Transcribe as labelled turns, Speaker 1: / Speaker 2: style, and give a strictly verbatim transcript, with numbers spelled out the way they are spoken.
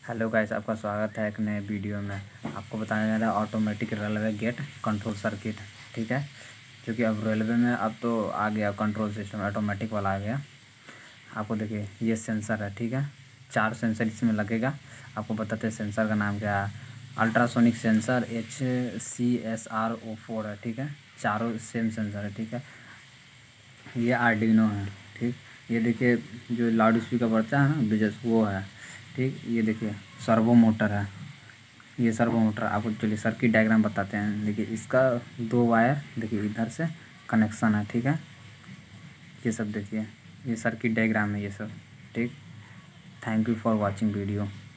Speaker 1: Hello guys, आपका स्वागत है एक नए वीडियो में। आपको बताने जा रहा है automatic railway gate control circuit. ठीक है, क्योंकि अब रेलवे में अब तो आ गया कंट्रोल सिस्टम, ऑटोमेटिक वाला आ गया। आपको देखिए ये सेंसर है। ठीक है, चार सेंसर इसमें लगेगा। आपको बताते हैं सेंसर का नाम क्या है। Ultrasonic sensor H C S R O four है। ठीक है, चारों सेम सेंसर है। ठीक है, ये आर्डिनो है। ठीक, ये देखिए जो लाउड स्पीकर बढ़ता है ना बिजस वो है। ठीक, ये देखिए सर्वो मोटर है। ये सर्वो मोटर आपको चलिए सर्किट डायग्राम बताते हैं। देखिए इसका दो वायर देखिए इधर से कनेक्शन है। ठीक है, ये सब देखिए, ये सर्किट डायग्राम है ये सब। ठीक, thank you for watching video.